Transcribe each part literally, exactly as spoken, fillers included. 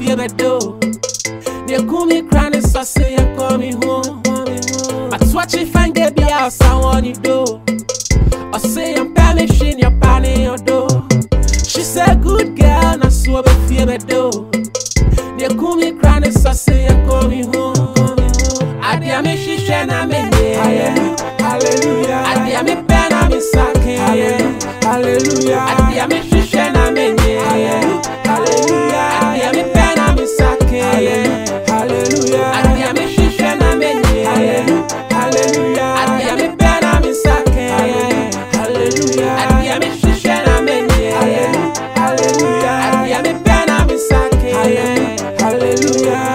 fear me do. They call me crying, so say you call me home. But watch if I get the house I want you do. I say I'm permission, you're panning your door. She said good girl, now so be fear me do. They call me crying, so say you call me home. I dear me she share na me hallelujah. I dear me pen na me sake hallelujah. I dear me she share na me hallelujah. I dear me pen na me sake hallelujah. I dear me she share na me hallelujah. I dear me pen na me sake hallelujah. I dear me she share na me hallelujah. I dear me pen na me sake hallelujah.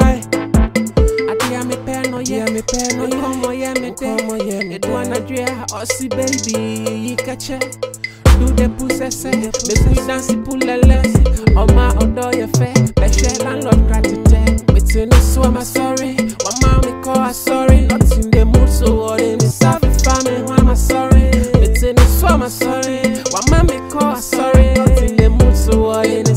Yeah, me pen, no, come on, yeah, me come on, yeah, me do an adria, or see baby, you catch it. Do the pussy say, make me dance, pull a less. Oh, my odor, your fair, but share landlord gratitude. But in the swim, I'm sorry. One mommy call her sorry. Not in the mood, so what in the South family, why am I sorry? But in the swim, I'm sorry. One mommy call her sorry. Not in the mood, so what in